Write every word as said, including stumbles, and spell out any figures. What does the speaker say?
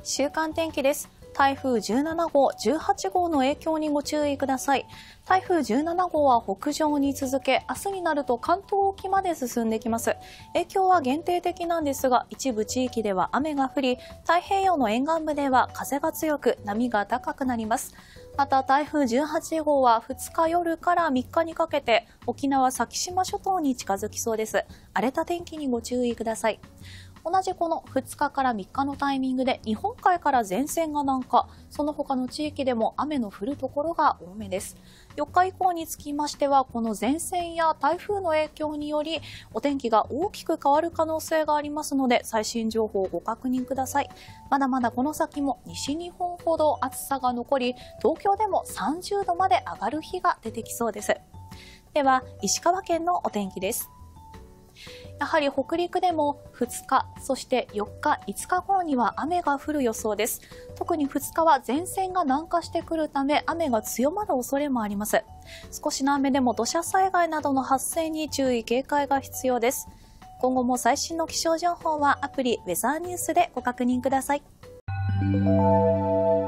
週間天気です。台風じゅうなな号、じゅうはち号の影響にご注意ください。台風じゅうなな号は北上に続け、明日になると関東沖まで進んできます。影響は限定的なんですが、一部地域では雨が降り、太平洋の沿岸部では風が強く、波が高くなります。また台風じゅうはち号はふつか夜からみっかにかけて沖縄先島諸島に近づきそうです。荒れた天気にご注意ください。同じこのふつかからみっかのタイミングで日本海から前線が南下、その他の地域でも雨の降るところが多めです。よっか以降につきましては、この前線や台風の影響によりお天気が大きく変わる可能性がありますので、最新情報をご確認ください。まだまだこの先も西日本ほど暑さが残り、東京でもさんじゅうどまで上がる日が出てきそうです。では石川県のお天気です。やはり北陸でもふつか、そしてよっか、いつか頃には雨が降る予想です。特にふつかは前線が南下してくるため雨が強まる恐れもあります。少しの雨でも土砂災害などの発生に注意警戒が必要です。今後も最新の気象情報はアプリウェザーニュースでご確認ください。